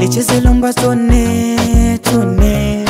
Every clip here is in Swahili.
Nicheze lumba tone tone,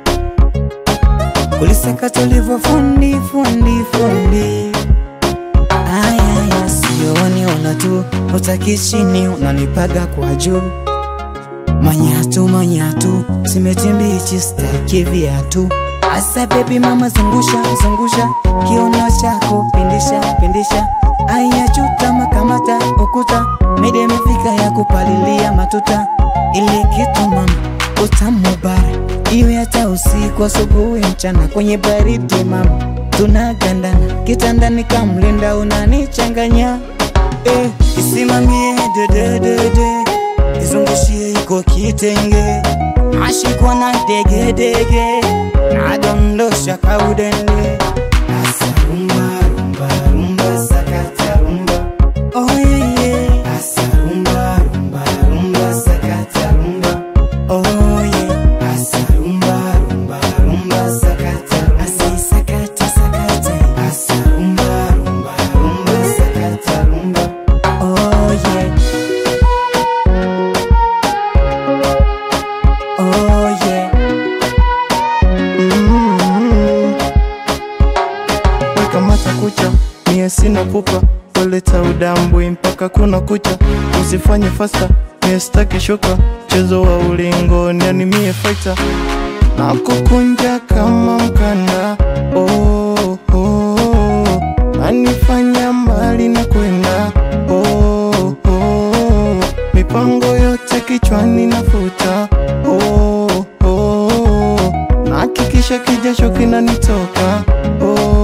kulisaka tulivo fundi fundi fundi. Aya sioni ona tu, utaki chini unanipaga kwa juu. Manyatu manyatu, simetimbichi staki viatu. Asa baby mama zungusha zungusha, kiuno chako pindisha pindisha. Aya chuta makamata ukuta, mede mefika ya kupalilia matuta. Ile kitu mama utamu bara, iwe hata usiku asubuhi mchana kwenye baridi mama. Tunagandana kitandani kamlinda unanichanganya. Isimamie de izungushie iko kitenge, ashikwa na dege dege, na dondosha kaudende. Asa rumba rumba rumba sakata rumba, oh yeah yeah. Asa rumba rumba rumba sakata rumba, oh yeah. Asa rumba rumba rumba sakata rumba, asa sakata sakata. Asa rumba rumba rumba sakata rumba, oh yeah. Oh yeah. Kamata kucha, mie sina pupa, waleta udambwi mpaka kuna kucha. Usifanye fasta, mie staki shuka, chezo wa ulingo yani mie fighter. Na kukunja kama mkanda, oh oh, anifanya mbali na kwenda, oh oh, mipango yote kichwani nafuta, oh oh, nahakikisha kijasho kinanitoka, oh.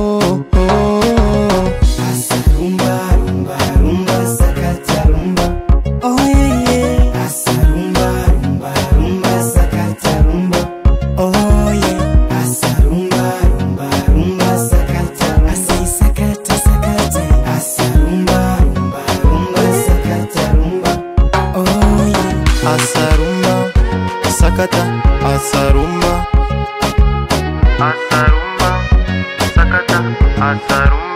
Asa rumba rumba rumba sakata rumba, oh yeah yeah. Asa rumba rumba rumba sakata rumba, oh yeah. Asa rumba rumba rumba sakata rumba, asa sakata sakata. Asa rumba rumba rumba sakata rumba, oh yeah. Asa rumba sakata, asa rumba, asa rumba sakata, asa rumba.